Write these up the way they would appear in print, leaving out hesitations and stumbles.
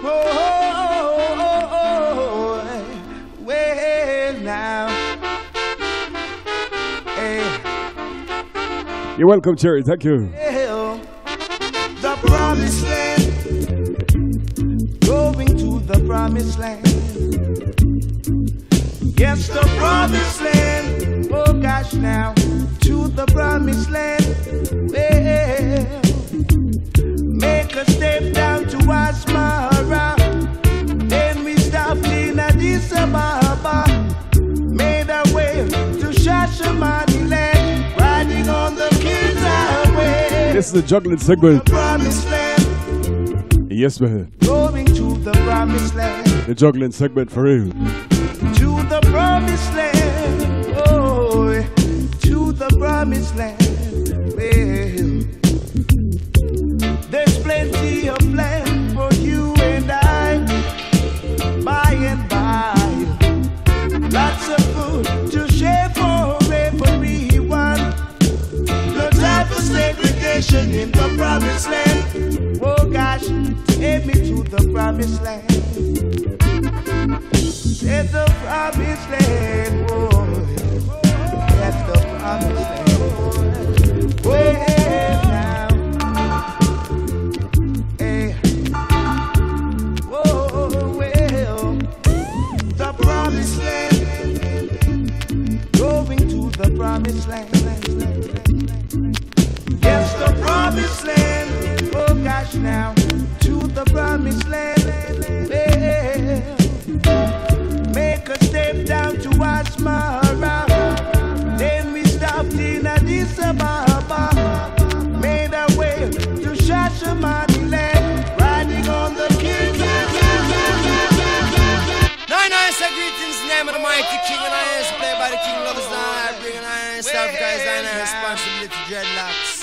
Well now. You're welcome, Jerry. Thank you. The promised land. Going to the promised land. Yes, the promised land. Oh gosh, now to the promised land. Well, make a step down to Asmara. Then we stopped in Addis Ababa. Made our way to Shashamani land. Riding on the King's Highway. This is the juggling segment. The promised land. Yes, man. Going to the promised land. The juggling segment for real. To the promised land. Oh, to the promised land. Well, there's plenty of land for you and I. By and by. Lots of food to share for everyone. No time for segregation in the promised land. Oh gosh, take me to the promised land. It's the promised land, boy. That's the promised land. Well now, hey, whoa, well, the promised land, going to the promised land. Yes, the promised land. Oh gosh, now to the promised land. Well, make a step down to Asmara. Then we stopped in Addis Ababa. Made our way to Shashamani land. Riding on the King's Nine Iron say greetings, name of the mighty king, and I is played by the king lovers. I bring an iron stuff, guys, and I responsibility dreadlocks.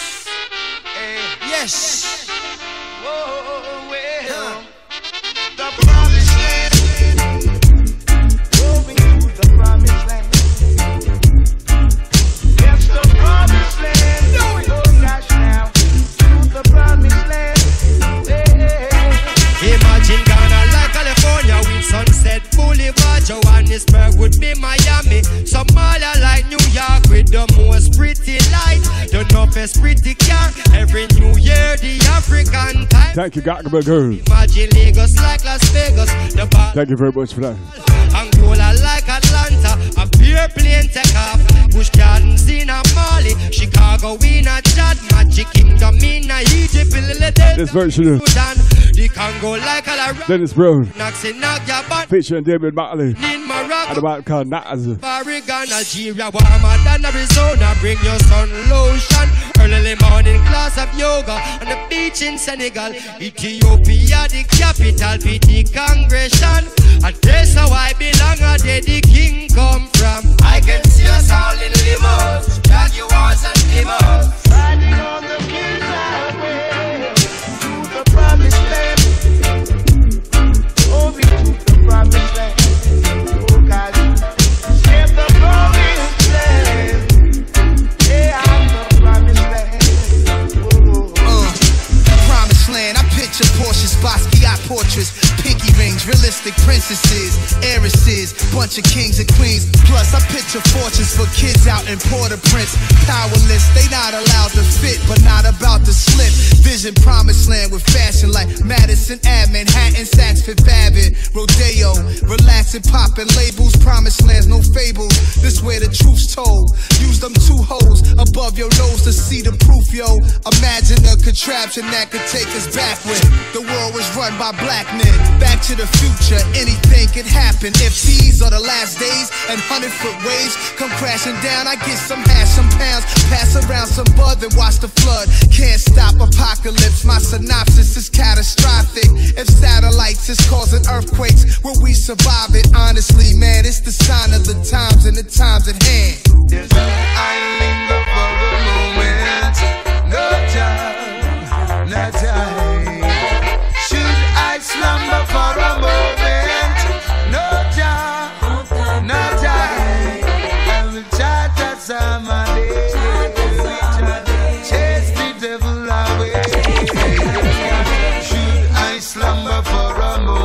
Yes. Whoa, well, the promised land. Going to the promised land. Yes, the promised land. Oh gosh, now to the promised land. Imagine Ghana like California with Sunset Boulevard. Johannesburg would be Miami. Somalia like New York with the most pretty light. The toughest pretty car. Every New Year the African time. Thank you, Gagaba girl. Imagine Lagos like Las Vegas. The Thank you very much for that. Angola like Atlanta. A pure plane take off. Bush Gardens in a Mali. Chicago in a Chad. Magic Kingdom in a Egypt. This version of the Congo like a Dennis Brown. Feature Featuring David Motley. in Morocco. And a man called Naz. Oregon, Algeria, warmer than Arizona. Bring your sun lotion. Early morning class of yoga on the beach in Senegal. Ethiopia, the capital, PT Congregation. And that's how I belong, and there the king come from. I can see us all in limos, Jaguars and limos. Riding on the King's Highway to the promised land. Over to the promised land. Oh God, skip the promised land. Yeah, I'm the promised land. Promised land, I picture Porsches, Basquiat portraits, pinky rings, realistic princesses, heiresses, bunch of kings and queens. Plus, I picture fortunes for kids out in Port-au-Prince. Powerless, they not allowed to fit, but not about to slip. Vision promised land with fashion like Madison Ave, Manhattan, Saks Fifth Avenue, Rodeo, relaxing, popping labels. Promised lands, no fables. This where the truth's told. Use them two holes above your nose to see the proof, yo. Imagine a contraption that could take us backward. The world was run by black men. Back to the future, anything could happen. If these are the last days and 100-foot waves come crashing down, I get some hash, some pounds, pass around some bud, then watch the flood. Can't stop apocalypse, my synopsis is catastrophic. If satellites is causing earthquakes, will we survive it? Honestly, man, it's the sign of the times and the times at hand. Yes, I linger for the moment. No time, no time. Should I slumber for a moment? No time, no time. I will chat at somebody. Chase the devil away. Should I slumber for a moment?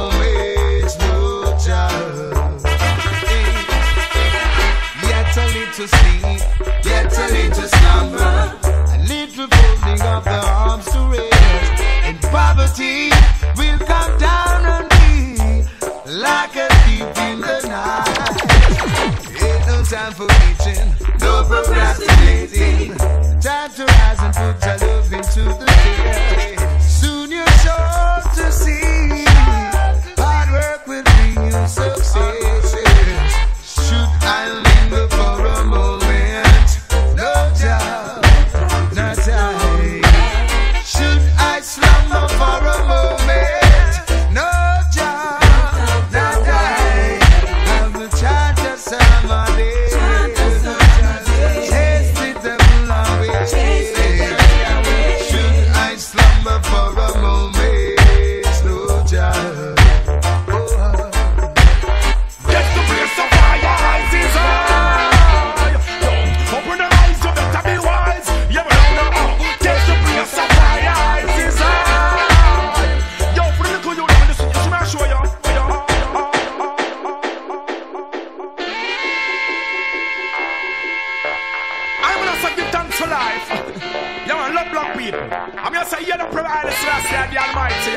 time for eating, no procrastinating. Time to rise and put your love into the day. Soon you're sure to see hard work will bring you success. Should I linger for a moment? No job, no time. Should I slumber for a moment? No job, no time. Have the chance of somebody. Chase the devil away. Should I slumber for a moment? No job. Get the place of fire, eyes is high. Open the eyes, you better be wise. You better know. Get the place of fire, eyes is high. Yo, for the little you know this, you see me show you. I'm gonna say give thanks for life. You want love black people. I'm gonna say you're the provider, Selassie, the Almighty.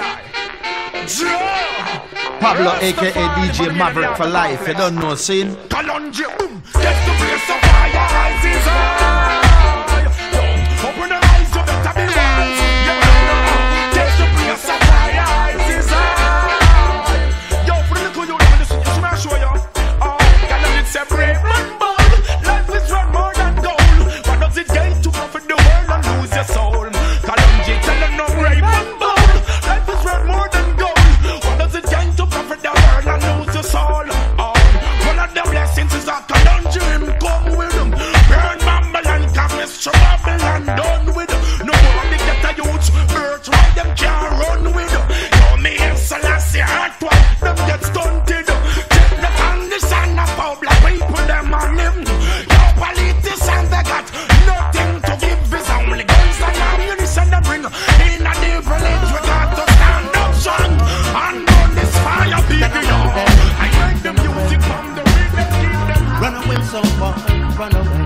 Pablo, aka DJ Maverick for life. You don't know, sin. Kalonji, boom. Get the place of fire, eyes is high. Open the eyes, you better be wise. You better know. Get the place of fire, eyes is high. Yo, for the little you know this, you see me show you. Can I say brave man bold? Life is run more than gold. What does it gain to profit the world and lose your soul? Kalonji, tell them no brave man bold. Life is run more than gold. What does it gain to profit the world and lose your soul? One of the blessings is that Kalonji him come with him. Burn Babylon, Camus, Babylon, done with him. No more of the ghetto youths, earth right them can't run with him. Yo, me and Selassie hard one, them get stunted. Check the condition of how black people them on him. Yo, politicians they got nothing to give, is only guns and ammunition they bring. In a the village we got to stand up strong and burn this fire, baby. Yo, I like the music from the rhythm, keep them. Run away, someone, run away.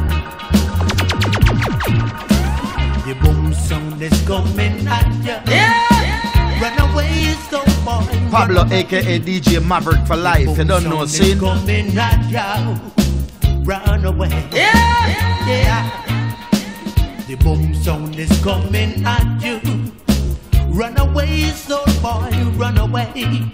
The boom sound is coming at you. Run away, someone. Pablo, aka DJ Maverick for life. You don't know, sin. Coming at you. Run away. The boom sound is coming at you. Run away, soul boy, run away.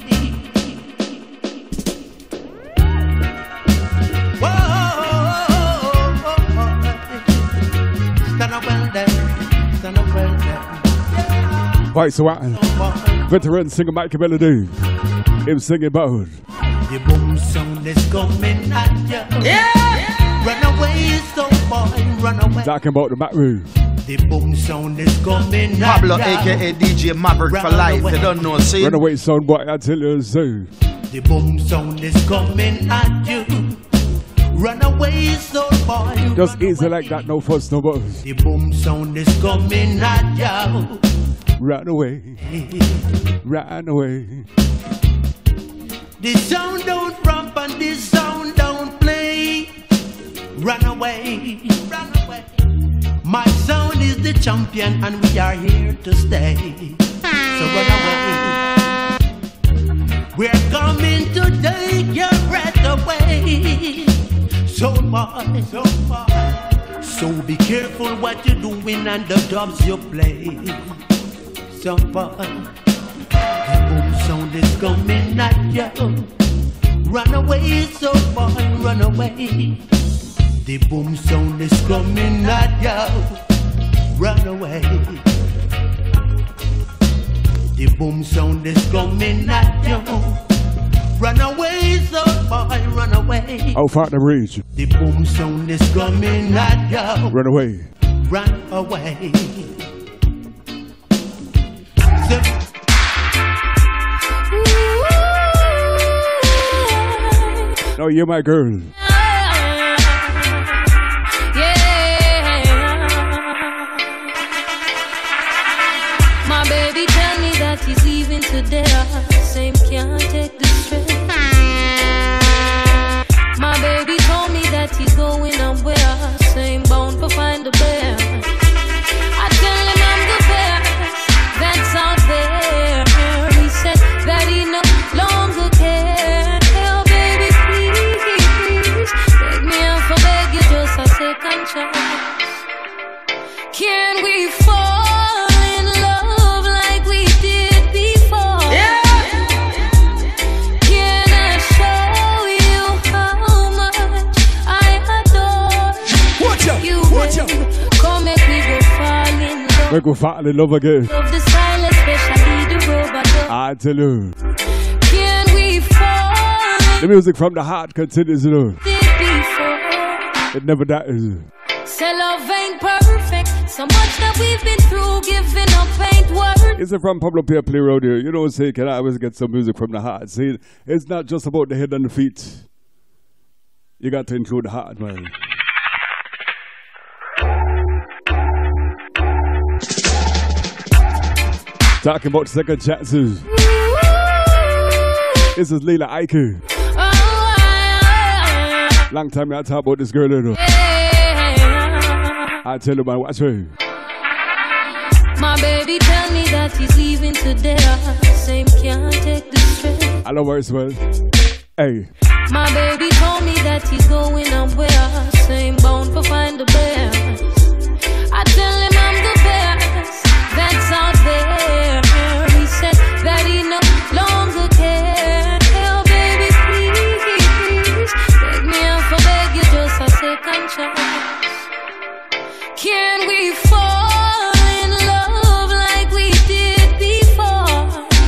Right, so what? Veteran singer Mike Melody. Him singing bold. The boom sound is coming at you. Run away, so boy, run away. Talking about the Mac Room. The boom sound is coming at Pablo, you. aka DJ Maverick for life. You don't know, sin. Runaway sound boy, I tell you so. The boom sound is coming at you. Run away, so boy. Just easy like that, no fuss, no buzz. The boom sound is coming at you. Run away. Run away. The sound don't romp and the sound don't play. Run away. Run away. My sound is the champion and we are here to stay. So run away. We're coming to take your breath away. So boy, so boy. So be careful what you're doing and the dubs you play. So boy, the boom sound is coming at you. Run away, so boy, run away. The boom sound is coming at you. Run away. The boom sound is coming at you. Run away, so boy, run away. How far the reach? The boom sound is coming at you. Run away. Run away. No, you're my girl. My baby tell me that he's leaving today. Same can't take the stress. My baby told me that he's going somewhere. Same bound for find the bear. I tell him I'm the best that's out there. He said that he no longer cares. Oh baby, please. Make we fall in love again. Love the style, especially the robot. I tell you. Can we fall? The music from the heart continues, you know. Before. It never dies. Say love ain't perfect. So much that we've been through, giving up ain't worth. It's from Pablo Pierre Play Radio. You know, say, can I always get some music from the heart? See, it's not just about the head and the feet. You got to include the heart, man. Talking about second chances. This is Leela Ike. Long time I talk about this girl, you know. I tell you, man, watch her. My baby tell me that he's leaving today. Same can't take the stress. I love her as well. Hey. My baby told me that he's going somewhere. Same bound for find the best. I tell him I'm the best that's out there. He said that he no longer cares. Oh baby, please take me out for beg you just a second chance. Can we fall in love like we did before?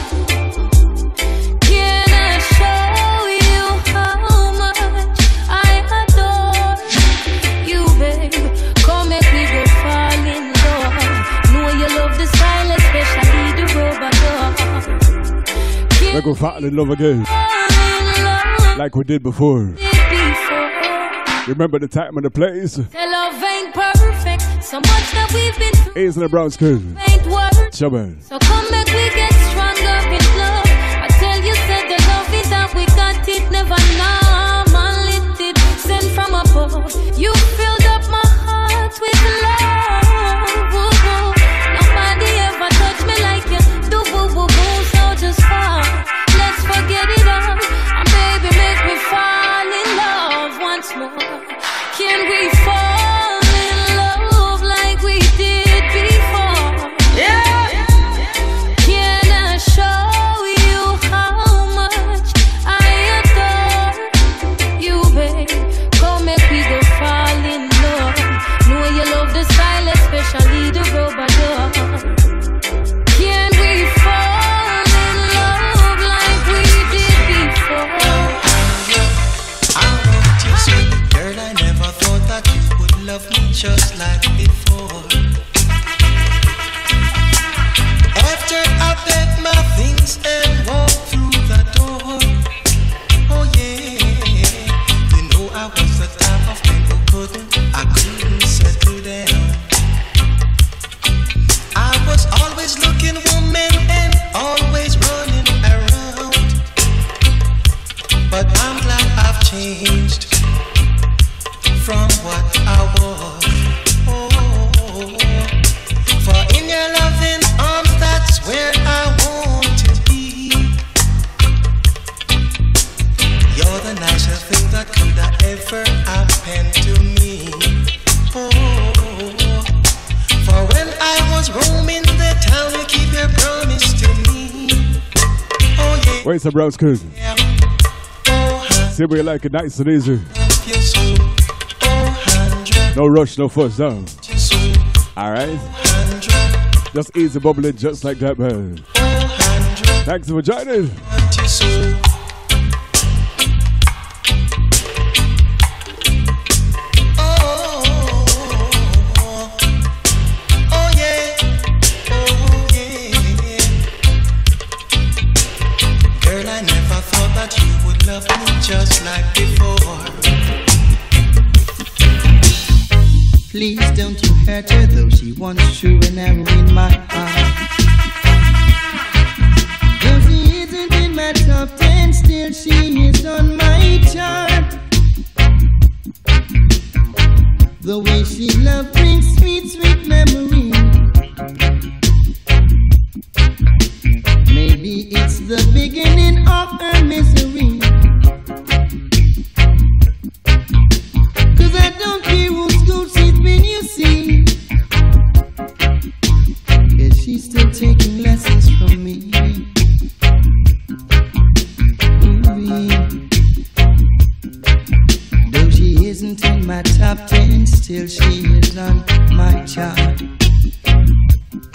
Can I show you how much I adore you, babe? Come make me go fall in love. Know you love the style, especially the robot. We're going to fall in love again. Like we did before. Remember the time and the place? The love ain't perfect. So much that we've been through. A's in the brown skin. Ain't worth. Chubba. So come back, we get stronger in love. I tell you, said the love is that we got it, never normal it sent from above. You filled up my heart with love. Nobody ever touched me like you do. So just fall. Let's forget it all. And baby, make me fall in love once more. Can we fall in love like we did before? Yeah. Can I show you how much I adore you, babe? Come make we go fall in love. Know you love the style, especially the robot. Can we fall in love like we did before? I want you so, girl, I never thought that you would love me just like before. After I packed my things and walked through the door, oh yeah, you know I was the type of man who couldn't settle down. I was always looking for men and always running around, but I'm glad I've changed from what I was. Oh, for in your loving arms, that's where I want to be. You're the nicest thing that could have ever happened to me. Oh, for when I was roaming the town, you keep your promise to me. Oh yeah. Where's the brown skin? Yeah. See where you like it nice and easy. You're so 100. No rush, no fuss, no. You're so Alright? 100. Just easy bubbling just like that, man. 100. Thanks for joining. You're so love me just like before. Please don't you hurt her, though she wants true and arrow in my heart. Though she isn't in my top 10, still she is on my chart. The way she loves brings sweet, sweet memories. Maybe it's the beginning of her misery. 'Cause I don't care whose school she's been, you see. Is she still taking lessons from me? Though she isn't in my top 10, still she is on my chart.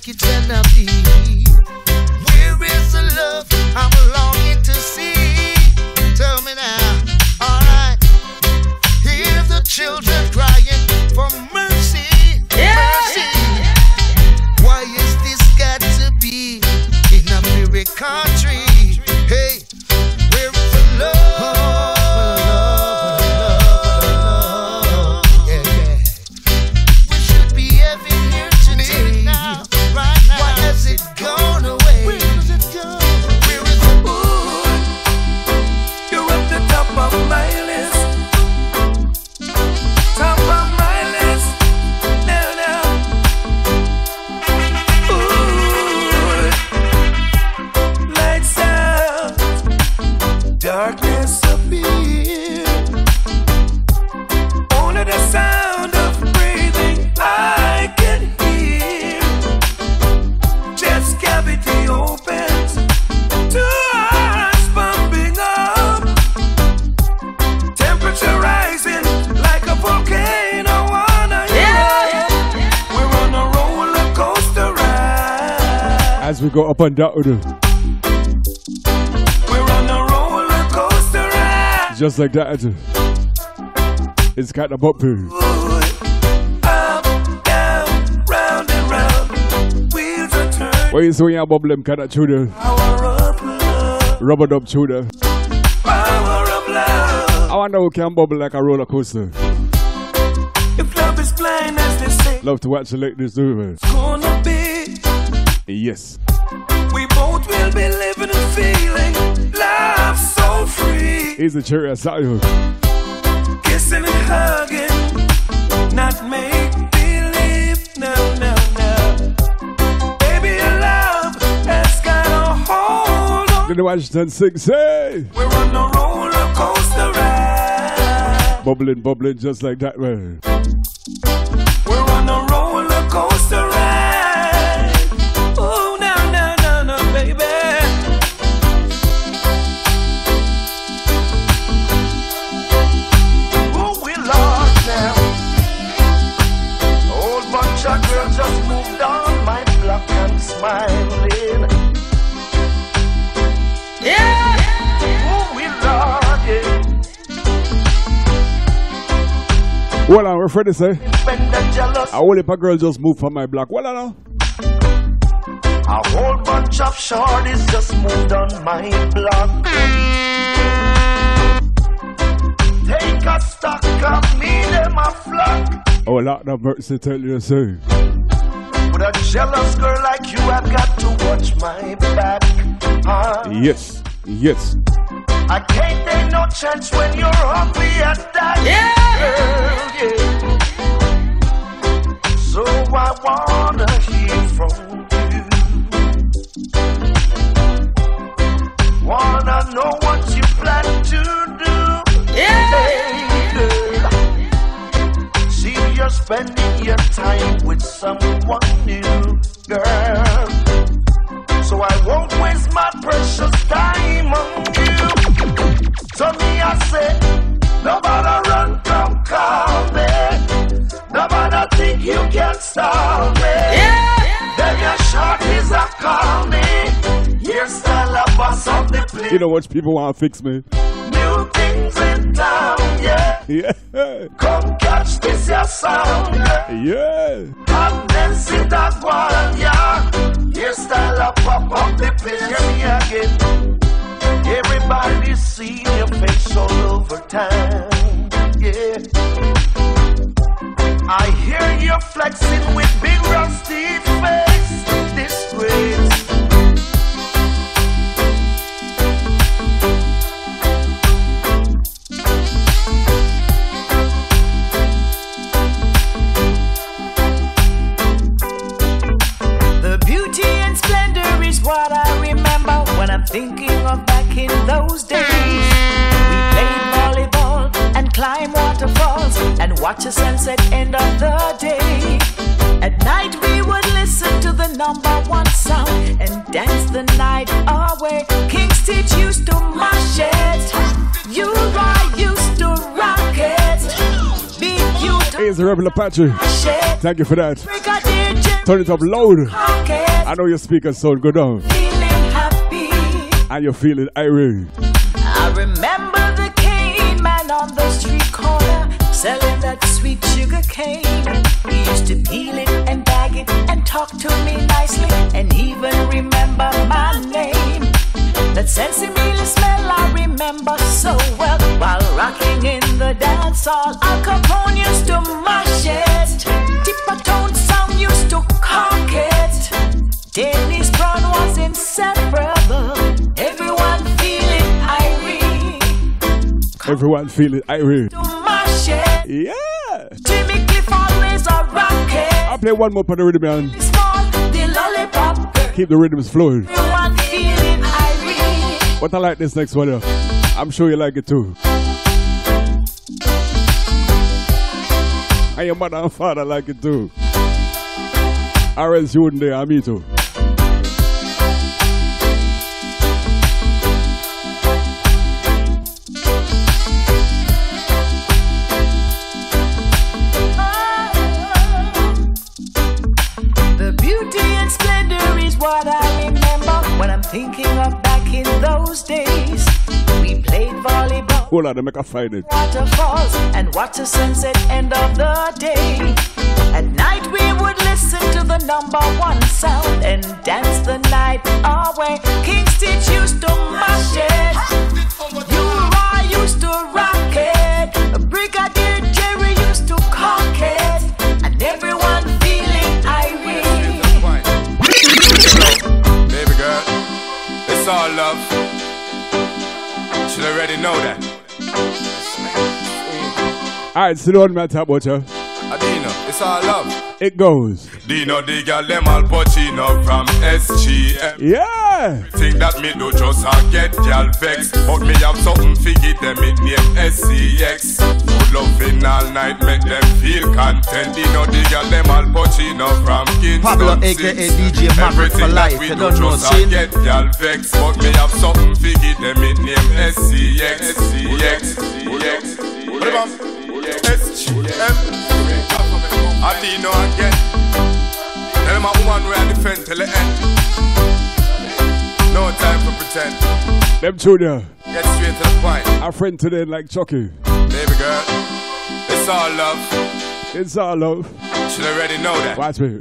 like it cannot be. Where is the love I'm longing to see? Tell me now. Alright. Hear the children crying for mercy. Mercy. Why is this got to be in a merry country? Hey, where is the love? Yeah, yeah. We should be having here today. Now, right now. Why has it gone away? Where does it go? Where is the mood? You're at the top of my list. Top of my list. Now, now. Ooh. Lights out. Darkness appear. Only the sound of breathing I can hear. Chest cavity opens to hearts pumping up. Temperature rising like a volcano on a hill. We're on a roller coaster ride. As we go up and down, We're on a roller coaster ride. just like that. It's kind of bumpy. Up, down, round and round. Wheels are turning. Why you so you bubble them kind of through the Power of love. rubber dub through the? Power of love. I wonder who can bubble like a roller coaster. If love is blind, as they say, Love to watch the ladies do it. it's gonna be. Yes. We both will be living and feeling love so free. He's a cherry aside. Kissing and hugging, not make believe. No, no, no. Baby, your love has got a hold on. Gonna watch 10-6, hey! We're on a roller coaster ride. Bubbling, bubbling just like that, man. We're on a roller coaster ride. Oh, no, no, no, no, baby. Oh, we lost now. Old bunch of girls just moved on my block and smiling. Yeah. Oh, we lost it. Well, I'm afraid to say, When the jealous. I will if a girl just moved from my block. Well, I know. A whole bunch of shorties just moved on my block. Take a stock of me, them a flock. Oh, Lord have mercy, tell you so. With a jealous girl like you, I've got to watch my back. Yes, yes. I can't take no chance when you're hungry at that. Girl, yeah. So I wanna hear from you. Wanna know what you plan to do. Hey, girl. See you're spending your time with someone new, girl. So I won't waste my precious time on you. So me I say, nobody run, come call me. Nobody think you can stop me. Then your shot is a call me. Here's style of us on the place. You know what people want to fix me? New things in town, yeah. Yeah. Come catch this your sound, yeah. Yeah. And then sit that one, yeah. Here's style of pop up the place. Hear me again. Everybody see your face all over town, yeah. I hear you flexing with big rusty face. Disgrace. The beauty and splendor is what I remember when I'm thinking of back in those days. We played volleyball and climbed waterfalls and watch a sunset end of the day. At night we would listen to the #1 song and dance the night away. King Stitch used to mash it. You right used to rock it. Big you to Hey, it's a Rebel Apache. mash it. Thank you for that. Brigadier Jim Turn it up loud. rock it. I know your speakers sound good on. Feeling happy. And you're feeling irate. I remember the cane man on the street corner selling that sweet sugar cane. He used to peel it and bag it and talk to me nicely and even remember my name. That sensimile smell I remember so well. While rocking in the dance hall, Al Capone used to mash it. Tipper-tone sound used to cock it. Dennis Brown was inseparable. Everyone feeling irate. Everyone feeling irate. To mash it. Yeah. Jimmy Cliff always a rocket. I'll play one more for the rhythm, man. Small, the lollipop. Keep the rhythms flowing. Everyone feeling irate. But I like this next one. I'm sure you like it too. And your mother and father like it too. Or else you wouldn't there, and me too. The beauty and splendor is what I remember when I'm thinking of back in those days. We played volleyball. Hold on, make I find it. Waterfalls and watch the sunset end of the day. At night we would listen to the #1 sound and dance the night away. King Stitch used to mash it. Uriah used to rock it. Brigadier Jerry used to cock it. And everyone feeling irate. Baby girl, it's all love. Should already know that. Alright, so don't matter about you. Adino, it's all love. It goes. Dino, the girl, them all Pacino from SGM. Yeah. Think that me do just a get y'all vex. But me have something for give them it name SCX. Good loving all night, make them feel content. Dino, the girl, them all Pacino from Kingston. Pablo, aka DJ Maverick for life. You don't know, see? Get y'all vex. But me have something for give them it name SCX. SCX. SGM. I Dino again. Tell my woman we are defend till the end. No time for pretend. Them two there. Get straight to the point. Our friend today like Chucky. Baby girl, it's all love. It's all love. Should already know that. Watch me.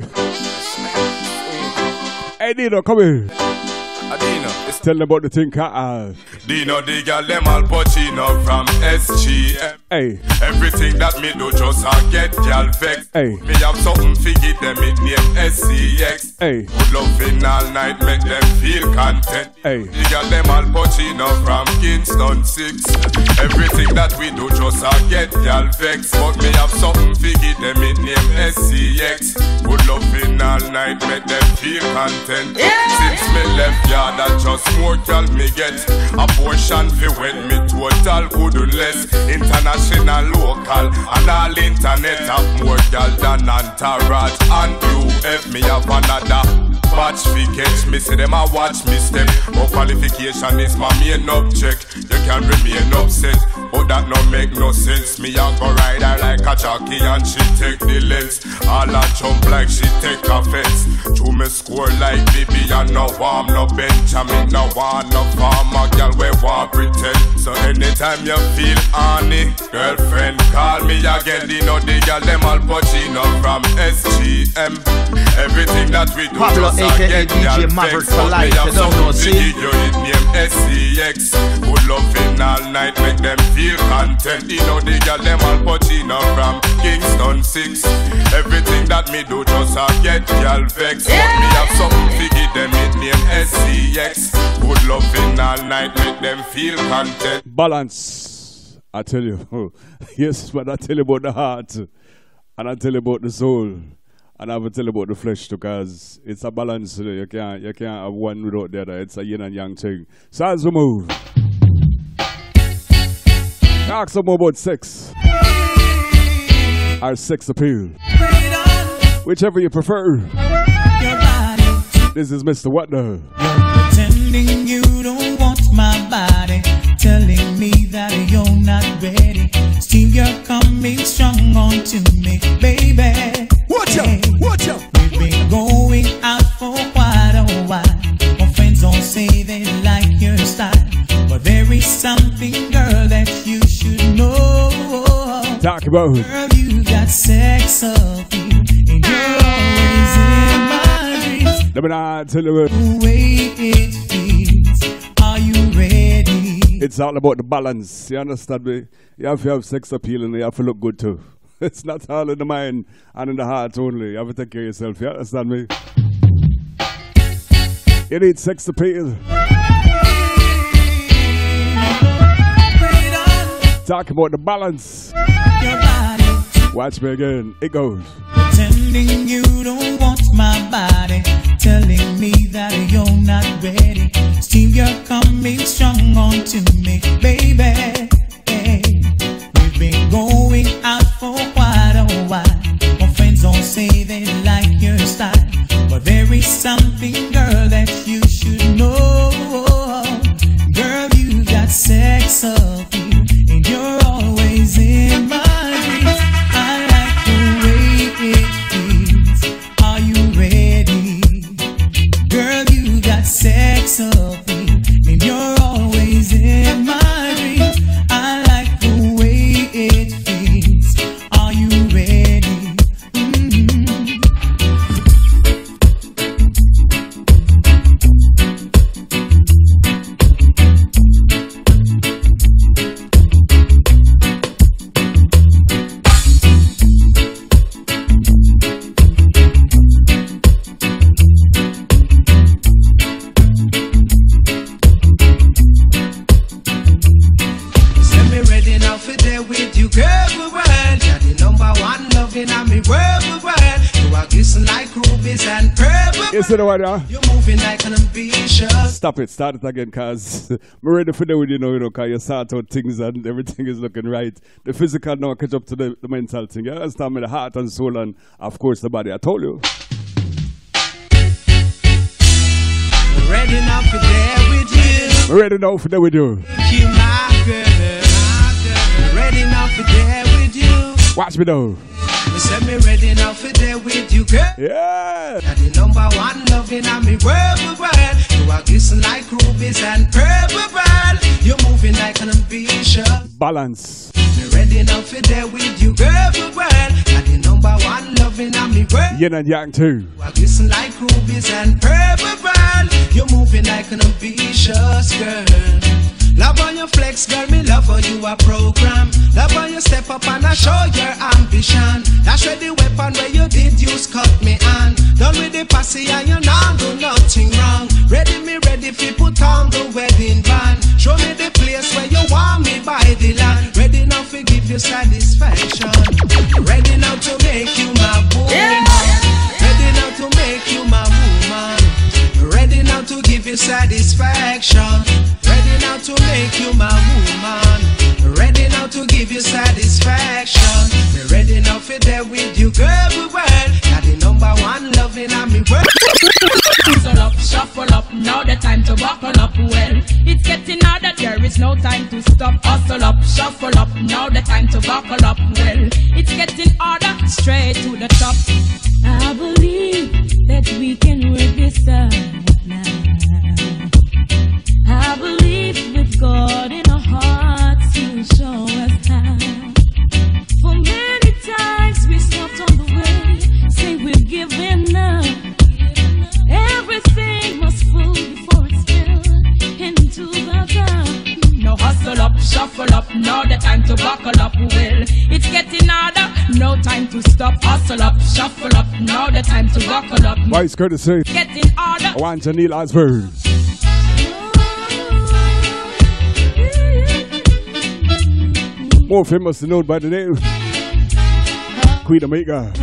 Hey Dino, come here. Dino, it's tell them about the thing. Dino, the girl, them all Pacino from SGM. Hey. Everything that me do just a get y'all vex. Hey. Me have something for give them it name SCX. Hey. Good loving all night, make them feel content. Hey. The girl, them all Pacino from Kingston 6. Everything that we do just a get y'all vex. But me have something for give them it name SCX. Good loving all night, make them feel content. Since me left yard, that just more y'all me get. A portion fi wet me total good less. International, local, and all internet have more y'all than Antaraj and UF. Me have another batch fi catch me. See them a watch me step. But qualification is my main object. You can remain upset, but that no make no sense. Me a go ride her like a jockey and she take the lens. All a jump like she take offense. To me score like Bibi and no warm, no Benjamin, no one, no farmer girl we want pretend. So anytime you feel honey, girlfriend call me again. Dino the girl them all Pacino from SGM. Everything that we do Pablo, just aka get DJ Maverick for life. You don't know, see? You hit name SCX. Good loving all night, make them feel content. Dino the girl them all Pacino from Kingston 6. Everything that me do just get y'all vex. But me have something to give them it name SCX. Good loving all night, make them feel content. Balance, I tell you. Yes, but I tell you about the heart, and I tell you about the soul, and I will tell you about the flesh too, because it's a balance. You can't have one without the other. It's a yin and yang thing. So as we move, talk some more about sex. Our sex appeal, whichever you prefer. This is Mr. Wonder. Pretending you don't want my body, telling me that you're not ready. Still you're coming strong on to me, baby. Watch out, watch out. We've been going out for a while. Talk about it. Girl, you got sex appeal, and you're always in my dreams. Let me not tell you. The way it feels, are you ready? It's all about the balance. You understand me? You have to have sex appeal and you have to look good too. It's not all in the mind and in the heart only. You have to take care of yourself. You understand me? You need sex appeal. Talk about the balance. Watch me again. It goes. Pretending you don't want my body, telling me that you're not ready. Still you're coming strong onto me, baby. Hey. We've been going out for quite a while. My friends don't say they like your style, but there is something, girl, that you should know. Girl, you got sex appeal, and you're always in my dreams. I like the way it feels. Are you ready? Girl, you got sex appeal, and you're always in my dreams. I like the way it feels. Are you ready? You see the one, yeah? You're moving like an ambitious. Stop it, start it again, cause I'm ready for the with you know, cause you sort out things and everything is looking right. The physical now catch up to the mental thing. You understand me? The heart and soul and of course the body. I told you. We're ready now for there with you. We're ready now for there with you. You my girl. We're ready now for there with you. Watch me now. Me say me ready now for there with you, girl. Yeah. You're the number one loving and me world. You are glisten like rubies and pearl. You're moving like an ambitious. Balance. Me ready now for there with you, girl. You're the number one loving and me world. Yin and yang too. You are glisten like rubies and pearl. You're moving like an ambitious girl. Love on your flex, girl, me love how you a program. Love on you step up and I show your ambition. That's where the weapon where you did use cut me on. Done with the passy and you now do nothing wrong. Ready me ready if you put on the wedding band. Show me the place where you want me by the land. Ready now to give you satisfaction. Ready now to make you my woman. Ready now to make you my woman. Ready now to give you satisfaction. Ready now to make you my woman. Ready now to give you satisfaction. Me ready now for there with you, girl. We well. You're the number one loving and me well. Hustle up, shuffle up, now the time to buckle up. Well, it's getting harder, there is no time to stop. Hustle up, shuffle up, now the time to buckle up. Well, it's getting harder, straight to the top. I believe that we can work this out now. I believe with God in our hearts, He'll show us how. For many times we stopped on the way, say we've given up. Everything must fall before it's spilled into the ground. Now hustle up, shuffle up, now the time to buckle up. Well, it's getting harder, no time to stop. Hustle up, shuffle up, now the time to buckle up. Vice courtesy. Getting harder. I want Janelle Osborne. More famous known by the name Queen Omega.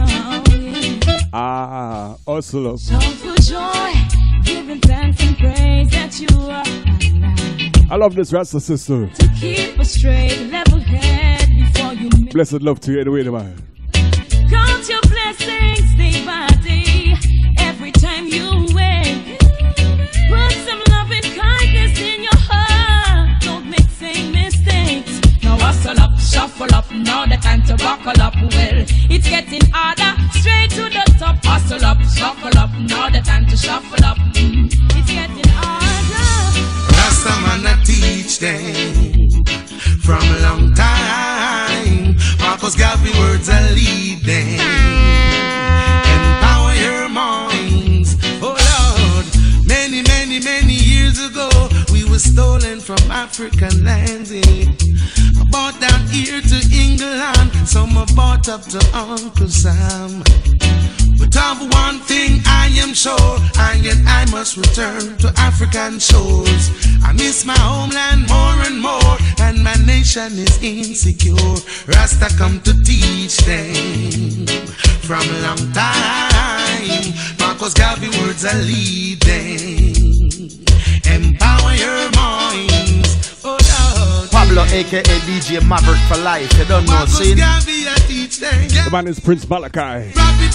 Hustle up. Shout for joy, giving thanks and praise that you are alive. I love this Rasta sister. To keep a straight, level head before you meet. Blessed love to you anyway, man. Count your blessings day by day, every time you wake. Put some love and kindness in your heart. Don't make same mistakes. Now hustle up, shuffle up, now the time to buckle up. Well, it's getting harder, straight to the top. Hustle up, shuffle up, now the time to shuffle up. It's getting harder. Rasta man I teach them from a long time. Marcus words I lead them. Empower your minds. Oh Lord, many, many, many years ago, we were stolen from African lands. Bought down here to England, some are bought up to Uncle Sam. But of one thing I am sure, I must return to African shores. I miss my homeland more and more, and my nation is insecure. Rasta come to teach them from a long time. Marcus Garvey words I lead them. Empower your minds. Oh Lord. Pablo aka DJ Maverick for life. You don't know, see? The man is Prince Malachi.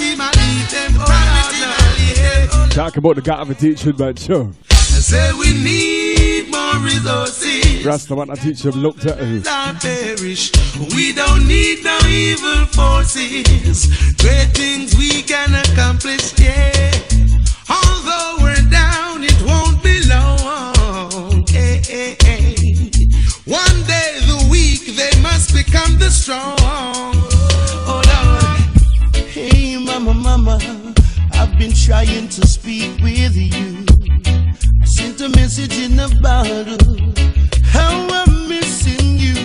Talk about the Garvey teaching, man, sure. I say we need more resources. Rasta man, I teach him, look at him. Don't perish. We don't need no evil forces. Great things we can accomplish, yeah. Although we're down, it won't be long. Hey, hey, hey. One day the weak, they must become the strong. Oh Lord. Hey mama, mama, I've been trying to speak with you. I sent a message in a bottle. How I'm missing you.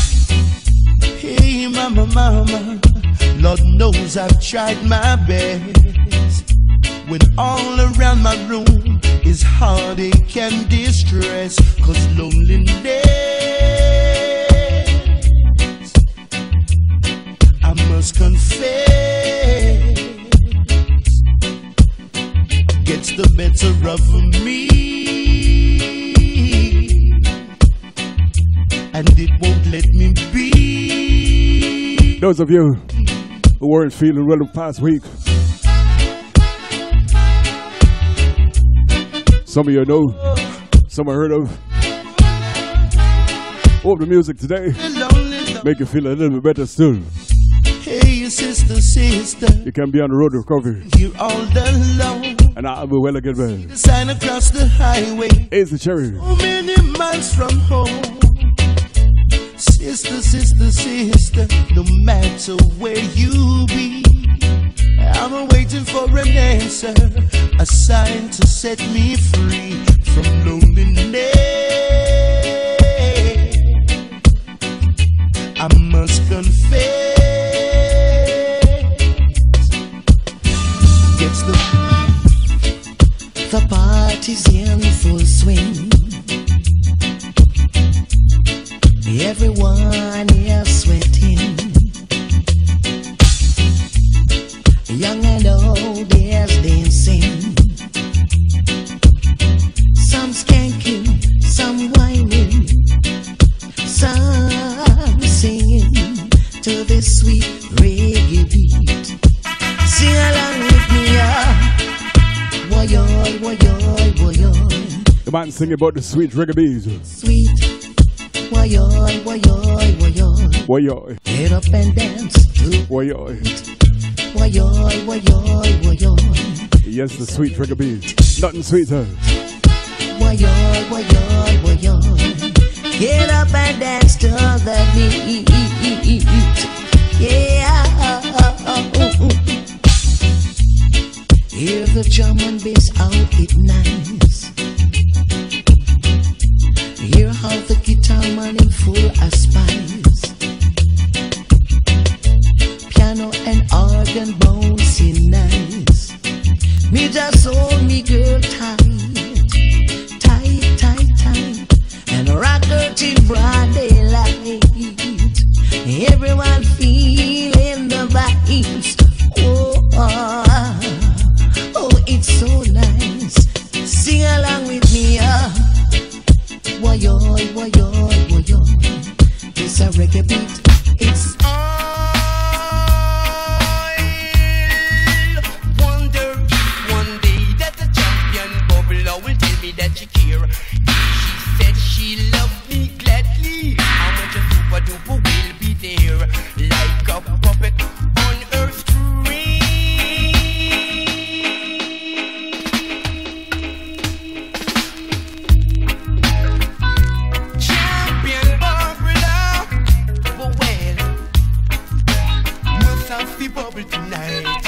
Hey mama, mama, Lord knows I've tried my best. When all around my room is heartache and distress, 'cause loneliness, I must confess, gets the better of me, and it won't let me be. Those of you who weren't feeling well the past week, some of you know, some I heard of. Hope the music today make you feel a little bit better still. Hey, sister, sister, you can be on the road to recovery. You're all alone, and I'll be well again, man. The sign across the highway. It's the cherry. So many miles from home. Sister, sister, sister, no matter where you be, I'm waiting for an answer, a sign to set me free from loneliness. I must confess, gets the party's in full swing. Everyone is sweating. Young and old is dancing. Some skanking, some whining, some singing to this sweet reggae beat. Sing along with me, woyoy, woyoy, woyoy. The man singing about the sweet reggae beats. Sweet, woyoy, woyoy, woyoy. Woyoy. Get up and dance to woyoy. Woyoy, woyoy, woyoy. Yes, the sweet reggae beat. Nothing sweeter. Woyoy, woyoy, woyoy. Get up and dance to the beat. Yeah. Hear the drum and bass out, it nice. Hear how the guitar man in full of spice. Piano and organ bouncing nice. Me just hold me girl tight, tight, tight, tight, and rock her till broad daylight. Everyone feeling the vibes. Oh, oh, it's so nice. Sing along with me, woyoy, woyoy, woyoy. It's a reggae beat. It's wonder one day that the champion Bubble will tell me that she care. She said she loved me gladly. How much a super duper will be there, like a puppet on her string. Champion Barbara, well, bubble tonight.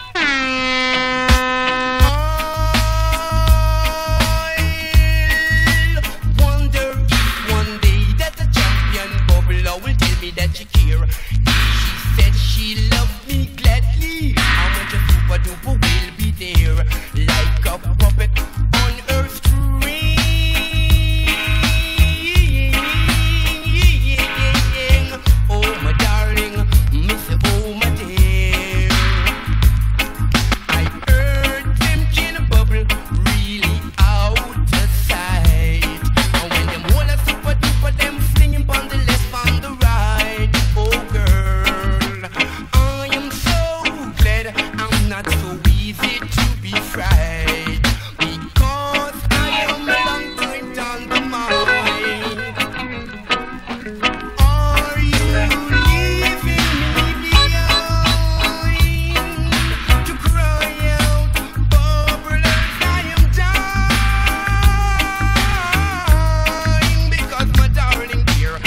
I wonder if one day that the champion bubble will tell me that she care. She said she loved me gladly. How much a super duper will be there, like a puppet on her string. Oh my darling, miss oh my dear. I heard them can bubble really out of sight. And when them all a super duper, them flinging on the left, on the right. Oh girl, I am so glad I'm not so easy to be fried, because I am a long time down the mind. Are you leaving me behind to cry out, bubble, I am dying, because my darling dear,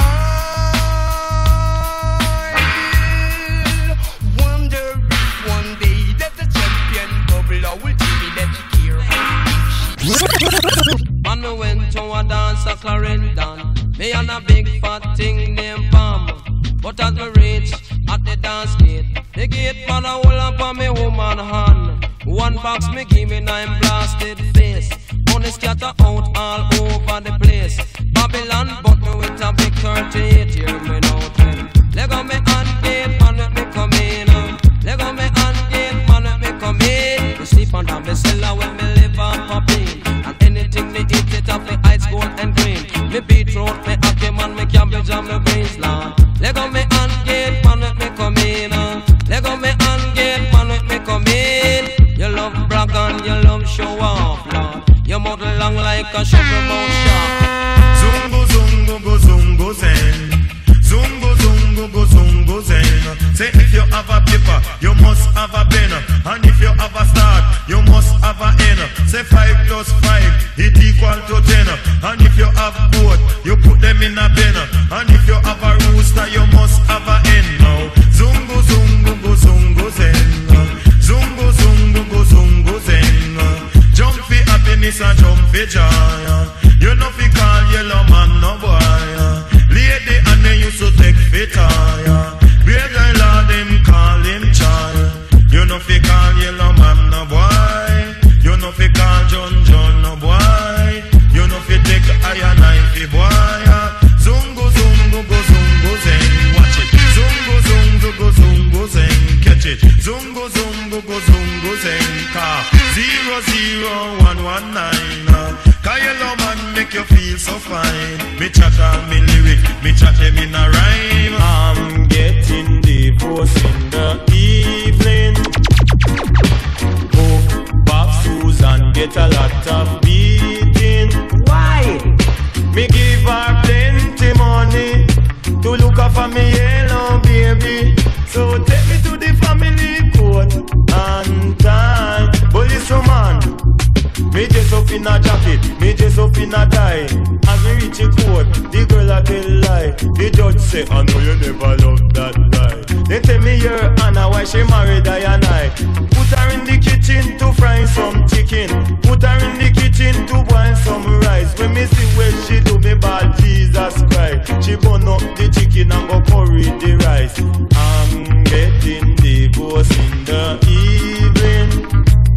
I wonder if one day that the champion bubble will tell me that she care. Man, we went to a dance a Clarendon. Me and a big fat thing named Pam. But as we reach at the dance gate, the gate man a hold up on me woman hand. One box me give me 9 blasted face. Money scatter out all over the place. Babylon but me with a big 38 here me now 10. Leg on me hand gate man let me come in. Leg on me hand gate man let me come in. Me sleep under me cellar when me live and pop in. And anything me eat it up me ice gold and green. Me beetroot, me hockey man, me cabbage and me beans land. Leg on me hand gate man let me come in. Leg on me hand gate man let me come in. You love brag and you love show off, Lord. Your mouth long like a shovel mouth shark. Zungo zungo go zungo zen. Zungo zungo go zungo zen. Say if you have a paper, you must have a pen. And if you have a start, you must have a end. Say 5 plus 5, it equal to 10. And if you have both, you put them in a bin. And if you have a rooster, you must have a hen. Now zungo zungo go zungo zen. Zungo zungo go zungo zen. Jump for happiness and jump for joy. You know fi call yellow man no boy. Lady and they used to take fit higher. Great girl and them call him child. You know fi call yellow man no boy. You know fi call John no boy. You know fi take iron knife boy. Zungo zungo go zungo zen. Watch it. Zungo zungo go zungo zen. Catch it. Zungo zungo go zungo zen. Car 00119. Cause yellow man make you feel so fine. Me chat on me lyric, me chat them in a rhyme. I'm getting divorced in the evening. Oh, Bob Susan get a lot of beating. Why? Me give her plenty money to look after me yellow baby. So take me to the family court and time. Police man, me dress up in a jacket, me dress up in a tie. As me reach the court, the girl a tell lie. The judge say, I know you never loved that guy. They tell me your Anna why she married I and I. Put her in the kitchen to fry some chicken. Put her in the kitchen to boil some rice. When me see what she do, me ball Jesus Christ. She burn up the chicken and go curry the rice. I'm getting divorced in the evening.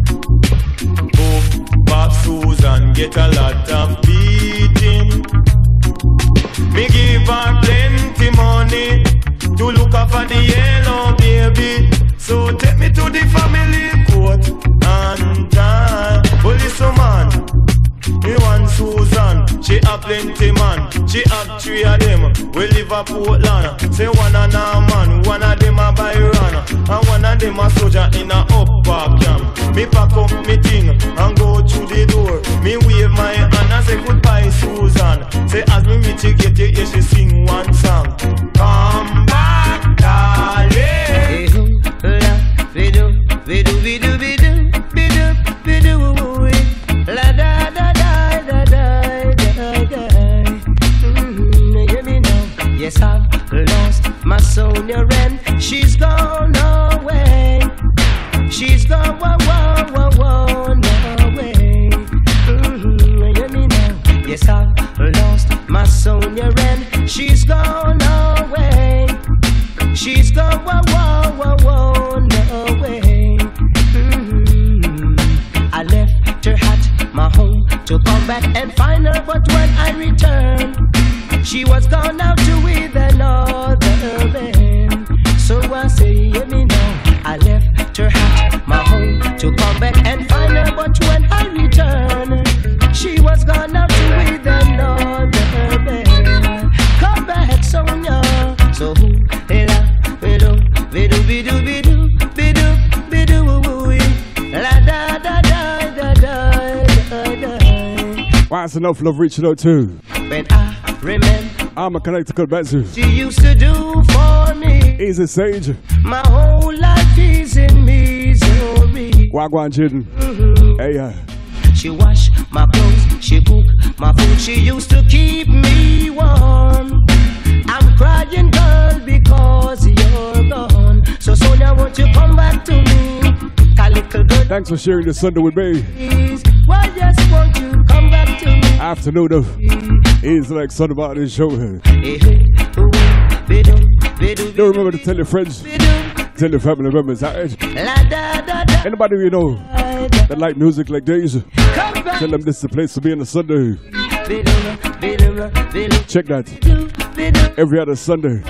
Oh, Bob Susan get a lot of beating. Me give her plenty money to look after the yellow baby. So take me to the family court and time. Police man, me want Susan, she have plenty man. She have 3 of them, we live a Portland. Say one of them man, one of them a Byron, and one of them a soldier in a upper camp. Me pack up me thing and go through the door. Me wave my hand and say goodbye Susan. Say as me reach you get you, she sing one song. Come back darling. La da da da da da da da. Hear me now. Yes, I've lost my Sonia and she's gone away. back and find her, but when I returned, she was gone out to with another man. So I say, hear me now, I left her at my home to come back and find her, but when I returned, she was gone out to with another man. Come back, Sonia. So who ella bidu bidu bidu bidu bidu bidu la da da da da da da. Why it's enough love reaching out too. When I remember, I'm a connected Betsu. She used to do for me. Easy Sage. My whole life is in misery. Wagwan Jidden. Hey, She washed my clothes, she cooked my food, she used to keep me warm. I'm crying, girl, because you're gone. So Sonia, won't you come back to me? Calico girl. Thanks for sharing this Sunday with me. Why just won't you come back to me? Afternoon though. It's like Sunday about this show. Don't remember to tell your friends, tell your family members. Anybody you know that like music like this, tell them this is the place to be on a Sunday. Check that. Every other Sunday.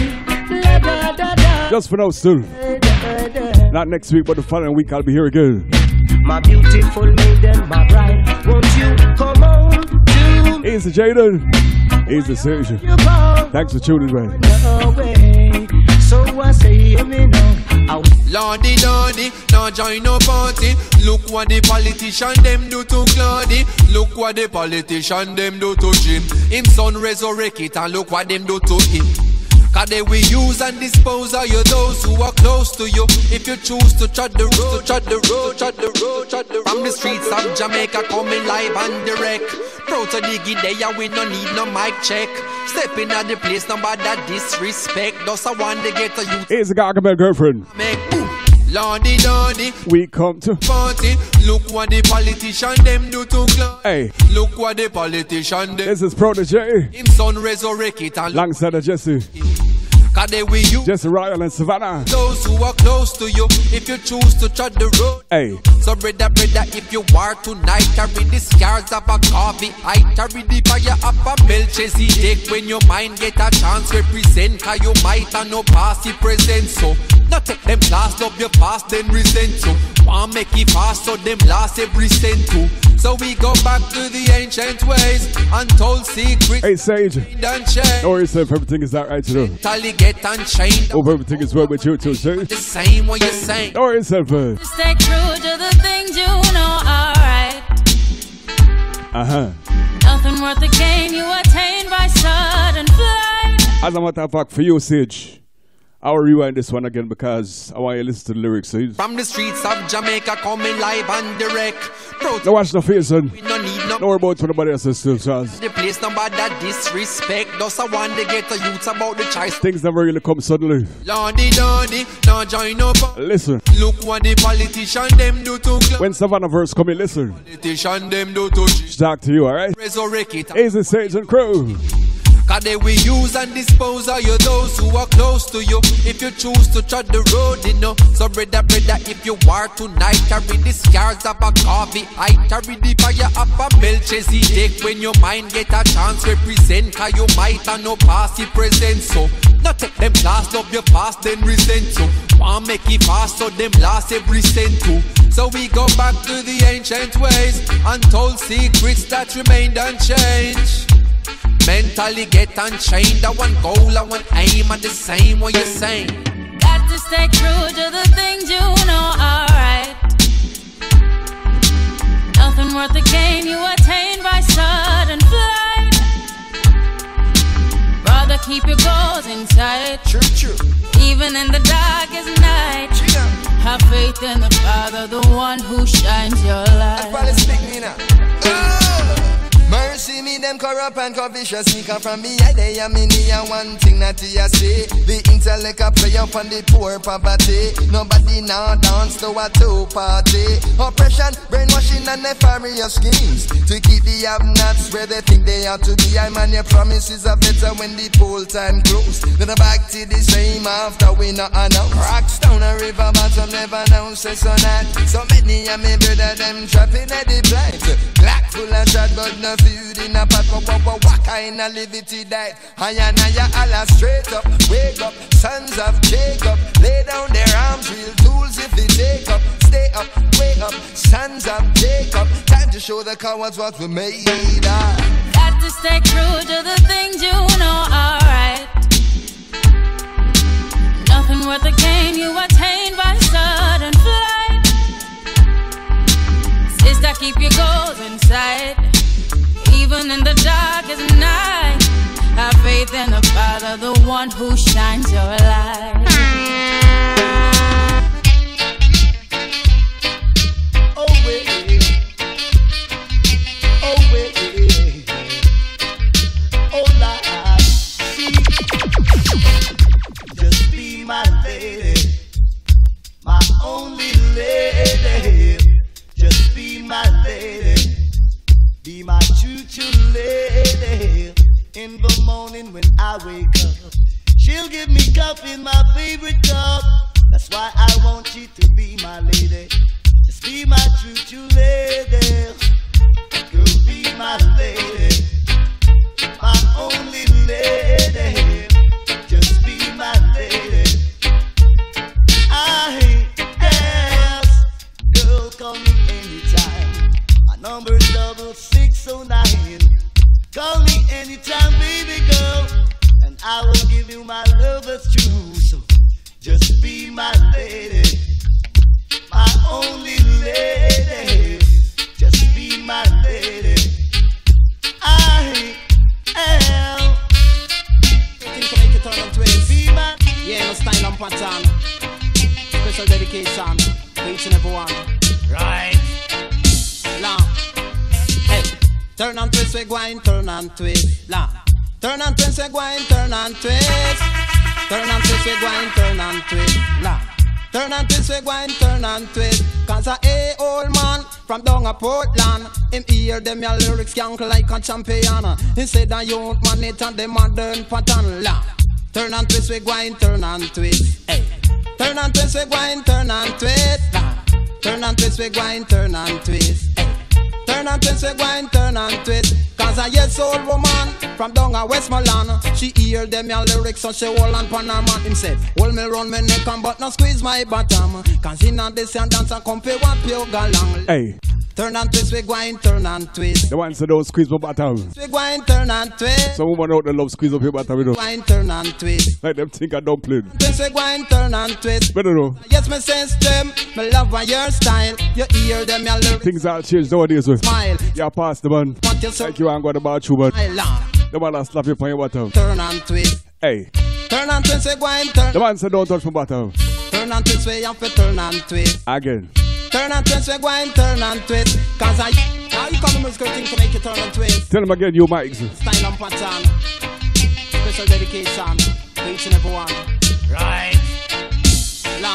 Just for now still. Not next week, but the following week I'll be here again. My beautiful maiden, my bride, won't you come on to me? Easy Jaden. Easy Sergio. Thanks for tuning in. So I say, hear me now. Lordy, Lordy, now join no party. Look what the politician them do to Claudy. Look what the politician them do to Jim. Him son resurrect it and look what them do to him. Cause they will use and dispose of you, those who are close to you. If you choose to trot the road, trot the road, trot the road, trot the road. From the streets of Jamaica coming live and direct. Proud to dig it there, we no need no mic check. Stepping at the place, nobody that disrespect. Those are one they get to you. Here's a Gargamel girlfriend. Lordy, Lordy, we come to party. Look what the politician them do to Claude. Hey, look what the politician them. This is Protege. Him son resurrect it and alongside of Jesse. Cause they will you Jesse Royal and Savannah. Those who are close to you, if you choose to trot the road. Hey. So brother, if you are tonight, carry the scars of a coffee. I carry the fire of a Melchizedek. When your mind get a chance, represent. Cause you might have no past, he present. So not take them last, love your past, then resent. So want make it fast, so them last every cent too. So we go back to the ancient ways, untold secrets. Hey Sage, know yourself, everything is alright today. Get unchained. Hope everything is well with you too, Sage. The same what you're saying. Know yourself. Just stay true to the things you know are right. Nothing worth the gain you attain by sudden flight. As a matter of fact, for you, Sage, I'll rewind this one again because I want you to listen to the lyrics. Sage. From the streets of Jamaica coming live and direct. Now watch the face, son. We no need no. Don't worry about what nobody else is still, Charles. The place nobody that disrespect. Those are one they get the youths about the choice. Things never really come suddenly. Lordy, Lordy, now join up. Listen. Look what the politician them do to when Savannah verse come in, listen. Politician them do to talk to you, alright? Resurrect it. Easy Sage and crew. Cause they will use and dispose of you, those who are close to you. If you choose to trot the road, you know. So brother, if you are tonight, carry the scars of a coffee. I carry the fire of a Melchizedek. When your mind get a chance, represent. Cause you might have no past, he present. So not take them last, love your past, then resent. So want make it fast, so them last every cent too. So we go back to the ancient ways, untold secrets that remained unchanged. Mentally get unchained. I want goal, I want aim, and the same what you're saying. Got to stay true to the things you know are right. Nothing worth the gain you attain by sudden flight. Rather keep your goals in sight. True. Even in the darkest night. Have faith in the Father, the one who shines your light. Mercy me them corrupt and vicious sneaker from me. I they am in here one thing that you say. The a liquor play up on the poor poverty. Nobody now dance to a two-party. Oppression, brainwashing and nefarious schemes to keep the have-nots where they think they ought to be. I man, your promises are better when the poll time close. Then back to the same after we not announce. Rocks down a river bottom, never know say so not. So many of me brother them trapping at the blinds. Black full of shot but no food in a pot. What kind of liberty died? I and I Allah straight up. Wake up, sons of Jacob. Lay down their arms, real tools if they take up. Stay up, wake up, sons of Jacob. Time to show the cowards what we made of. Got to stay true to the things you know are right. Nothing worth the gain you attain by sudden flight. Sister, keep your goals in sight. Even in the darkest night, have faith in the Father, the one who shines your light. Oh, wait. Oh, wait. Oh, Lord. Just be my lady, my only lady. Just be my lady, be my choo-choo lady. In the morning when I wake up, she'll give me coffee in my favorite cup. That's why I want you to be my lady. Just be my choo-choo lady. Girl, be my lady, my only lady. Just be my lady. I ask, girl, call me anytime. My number's 6609. Call me anytime, baby girl, and I will give you my love that's true. So just be my lady, my only lady. Just be my lady. I am. Think to make it turn on twist. Be my. Yeah, no style and pattern. Special dedication to each and every one. Right. Long. Hey. Turn and twist, we grind, turn and twist. La. Turn and twist, we grind, turn and twist. Turn and twist, we grind, turn and twist. La. Turn and twist, we grind, turn and twist. Cause a old man from down a Portland, him hear them your lyrics yank like a champion. He said that you want man it and the modern pattern. La. Turn and twist, we grind, turn and twist. Hey. Turn and twist, we grind, turn and twist. La. Turn and twist, we grind, turn and twist. Hey. Turn and twist, we grind, turn and twist. Cause a yes old woman from down a Westmoreland, she hear them your lyrics so she hold on pan her man. Him said, hold me round me neck and but not squeeze my bottom. Cause in a this and dance and compare what pure galang. Hey. Turn and twist, we grind, turn and twist. The ones that don't squeeze my bottom. We grind, turn and twist. Some woman out there love squeeze up your bottom, you know. Grind, turn and twist. Like them think I don't play. Twist, we grind, turn and twist. Better know. Yes, me sense them. Me love your style. You hear them, your lyrics. Things are changed nowadays. So. Smile. Yeah, pass the man. Like you ain't got the bathroom, but the man that slap you on your bottom. Turn and twist. Hey. Turn and twist, we grind, turn. The man said don't touch my bottom. Turn and twist, we have to turn and twist. Again. Turn and twist, we grind, turn and twist. Cause now you come to musical thing to make you turn and twist. Tell him again, you mics. Style and pattern. Special dedication to each and every one. Right. Long.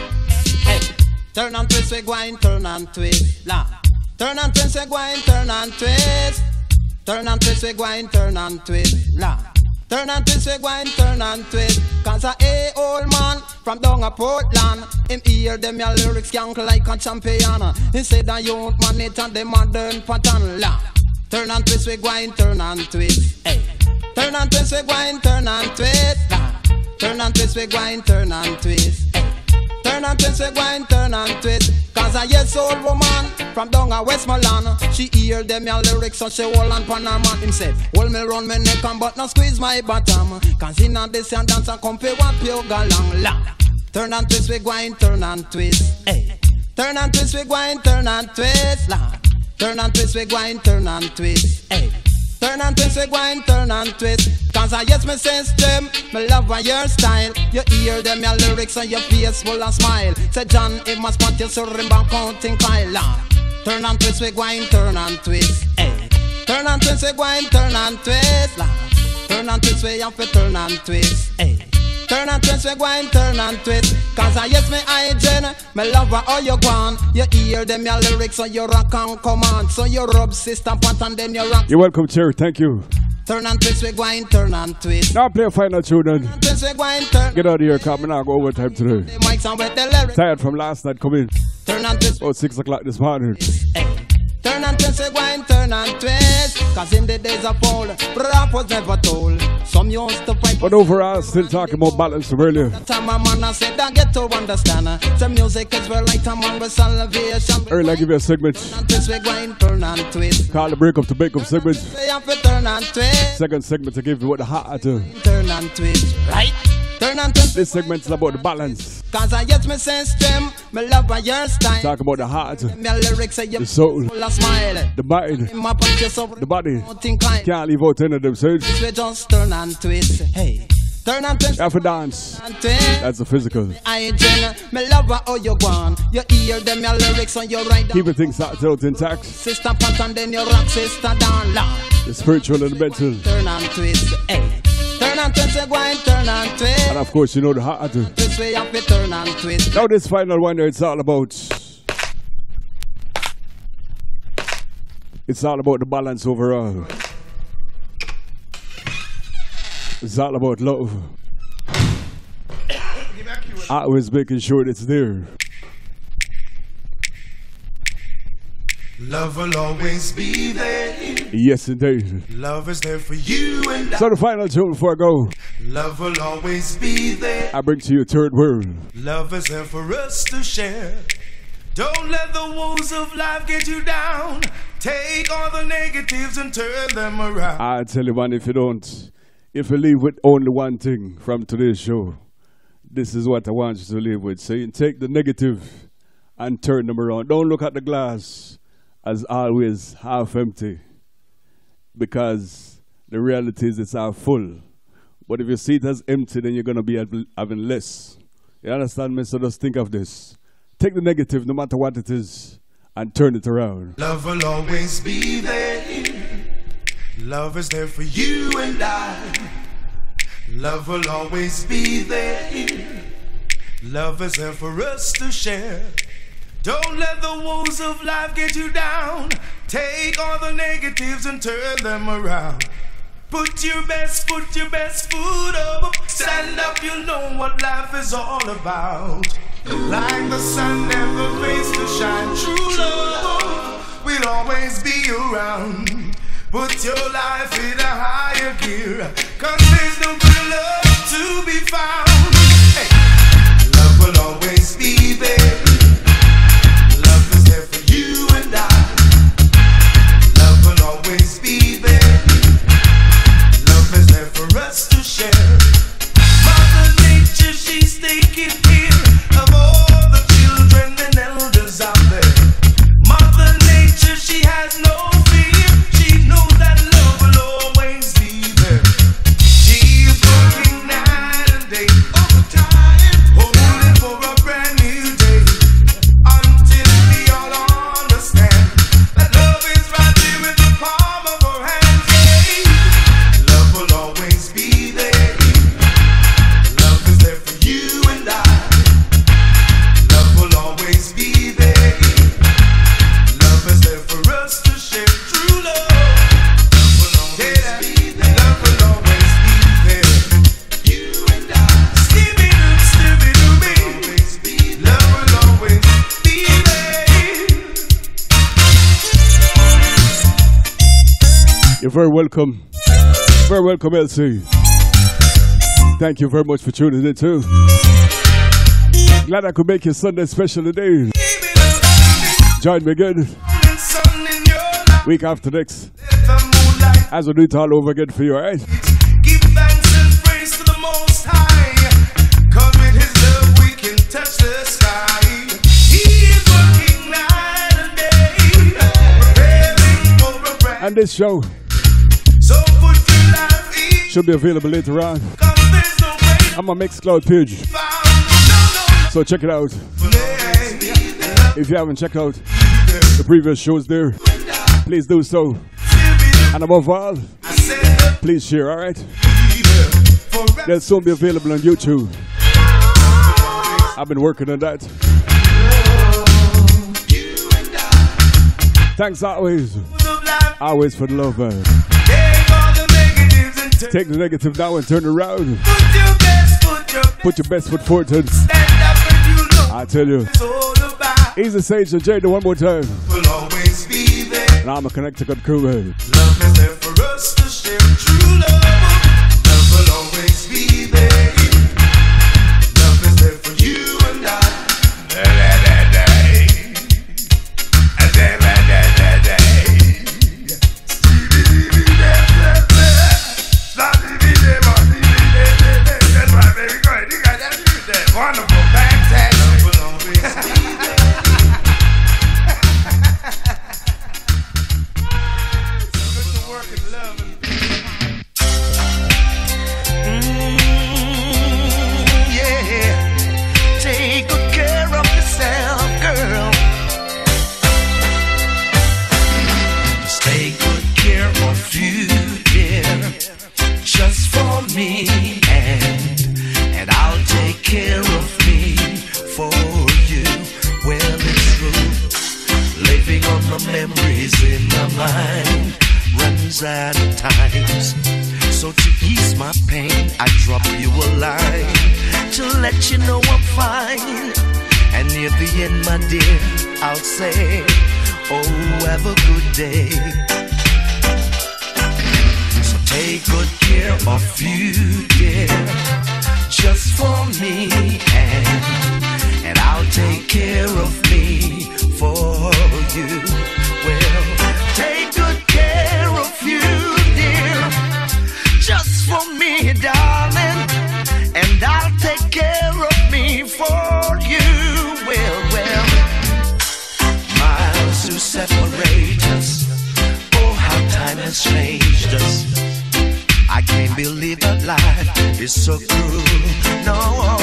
Hey. Turn and twist, we grind, turn and twist. Long. Turn and twist, we grind, turn and twist. Turn and twist, we grind, turn and twist. Long. Turn and twist, we grind, turn and twist. Cause a old man from down a Portland, him hear them your lyrics yank like a champion. He said that you want man it and the modern pattern. La. Turn and twist, we grind, turn and twist. Hey. Turn and twist, we grind, turn and twist. La. Turn and twist, we grind, turn and twist. Hey. Turn and twist, we grind, turn and twist. Cause a yes old woman from down a Westmoreland, she hear them your lyrics so she hold on pan her man. Him said, hold me round me neck and but not squeeze my bottom. Cause in a this and dance and compare what pure galang. La. Turn and twist, we grind, turn and twist. Hey. Turn and twist, we grind, turn and twist. La. Turn and twist, we grind, turn and twist. Hey. Turn and twist, we grind, turn and twist. Cause I yes me sense them, me love your style. You hear them your lyrics and your face full of smile. Say John, it must spot your surrender counting Kyla. Turn and twist, we grind, turn and twist. Hey. Turn and twist, we grind, turn and twist. La. Turn and twist, we have to turn and twist. Hey. Turn and twist, we go and turn and twist. Cause I yes me hygiene, me love how you gone. You hear them your lyrics, so you rock and command. So you rub sister pot and then you rock. You're welcome, Cherry. Thank you. Turn and twist, we go and turn and twist. Now play a final tune then. Twist, we go and turn. Get out of here, come now, go overtime today. The mics and with the lyrics. Tired from last night, come in. Turn and twist. Oh, 6 o'clock this morning. Turn and twist, we go and turn and twist. Cause in the days of old, rap was never told. Some used to fight. But overall, still talking about balance from earlier. Time a man I said I get to understand. The music is where light a man with salvation. Earlier, I give you a segment. Turn and twist, we go and turn and twist. Call the break up to break up segment. We have to turn and twist. Second segment to give you what the heart to. Turn and twist, right? Turn and twist. This segment is about the balance. Cause I get me system, me love your style. Talk about the heart, me lyrics, the soul, smile. the mind, the body. Can't leave out any of them sides. We just turn and twist. Hey, turn and twist. You have to dance. That's the physical. I me love how you gone. You hear them your lyrics on your right. Keeping things out intact. Sister pat and then you rock sister down loud. The spiritual and the mental. Turn and twist. Hey. Turn and twist, go and turn and twist. And of course, you know the heart. This way up we turn and twist. Now this final one there, it's all about the balance overall. It's all about love. Always making sure it's there. Love will always be there. Yes, indeed. Love is there for you and I. So the final tune before I go. Love will always be there. I bring to you Third World. Love is there for us to share. Don't let the woes of life get you down. Take all the negatives and turn them around. I tell you, man, if you leave with only one thing from today's show, this is what I want you to leave with. Saying, take the negative and turn them around. Don't look at the glass as always half empty, because the reality is it's half full. But if you see it as empty, then you're going to be having less. You understand me? So just think of this. Take the negative, no matter what it is, and turn it around. Love will always be there. Love is there for you and I. Love will always be there. Love is there for us to share. Don't let the woes of life get you down. Take all the negatives and turn them around. Put your best foot up. Stand up, you know what life is all about. Like the sun never fades to shine. True love will always be around. Put your life in a higher gear, 'cause there's no good love to be found. Hey. Love will always be there. Love is there for you and I. Love will always be there. Love is there for us to share. Mother Nature, she's taking care of all the children and elders out there. Mother Nature, she has no fear. She knows that love will always be there. She is working night and day, overtime, hoping for a brand new day. Until we all understand that love is right there in the palm of our hands. Yeah. Love will always be there. Love is there for you and I. Love will always be there. Love is there for us to share. True love. Love will always be there. You and I. Scooby-Doo, love will always be there. You're very welcome. Very welcome, LC. Thank you very much for tuning in too. Glad I could make your Sunday special today. Join me again week after next as we do it all over again for you, alright? Give thanks and praise to the Most High, 'cause with His love we can touch the sky. He is working night and day, preparing for a brand. And this show So put your life in, should be available later on 'cause there's no way on my Mixcloud page. So check it out. If you haven't checked out the previous shows there, please do so. And above all, please share, alright? They'll soon be available on YouTube. I've been working on that. Thanks always for the love, man. Take the negative now and turn it around. Put your best foot forward. I tell you. Easy Sage and Jada one more time. And I'm a Connecticut crew, man. Love is there for us to share true love. Love will always be there. Love is there for you and I. That's right, baby. Go ahead. You got that music. Wonderful. Fantastic. Love will always be there. And I'll take care of me for you. Well, it's true, living on the memories in my mind runs out of times. So to ease my pain, I drop you a line to let you know I'm fine. And near the end, my dear, I'll say, oh, have a good day. Take good care of you, dear, just for me, and I'll take care of me for you. Well, take good care of you, dear, just for me, darling, and I'll take care of me for you. Well, miles to separate us, oh, how time has changed us. I can't believe that life is so cruel, no.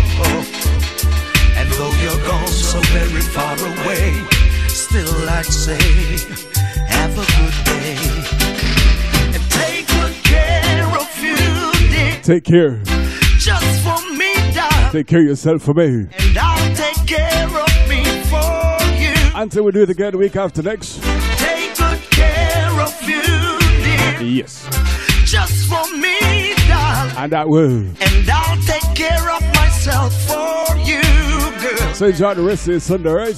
And though you're gone so very far away, still I'd say, have a good day. And take good care of you, dear. Take care. Just for me, darling. Take care of yourself for me. And I'll take care of me for you. Until we do it again the week after next. Take good care of you, dear. Yes. Just for me, darling. And I will. And I'll take care of myself for you, girl. So enjoy the rest of this Sunday, right?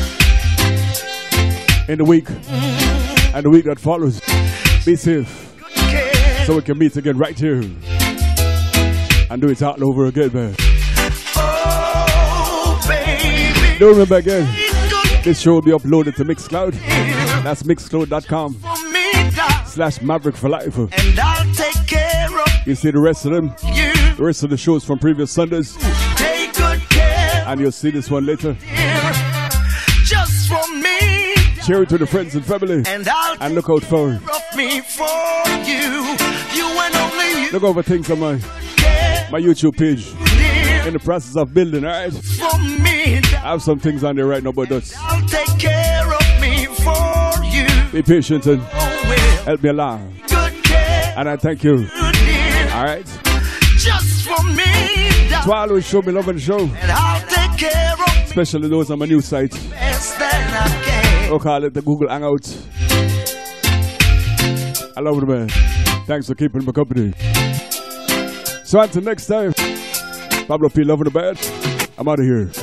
In the week. And the week that follows. Be safe. So we can meet again right here. And do it all over again, man. Oh, baby. Don't remember again. This show will be uploaded to Mixcloud. That's mixcloud.com/Maverick for life. And I'll take care of you see the rest of them. You. The rest of the shows from previous Sundays. Take good care. And you'll see this one later. Just for me. Share it to the friends and family. And look out for me for you. You and only you. Look over things on my YouTube page. In the process of building, alright? For me. I have some things on there right now about that. I'll take care of me for you. Be patient and help me along. Good care. And I thank you. Alright? Just for me. So I always show me love on the show. And I'll take care of especially those on my new site. best that I can. We'll call it the Google Hangout. I love it, man. Thanks for keeping me company. So until next time, Pablo P. Loving the Bad. I'm out of here.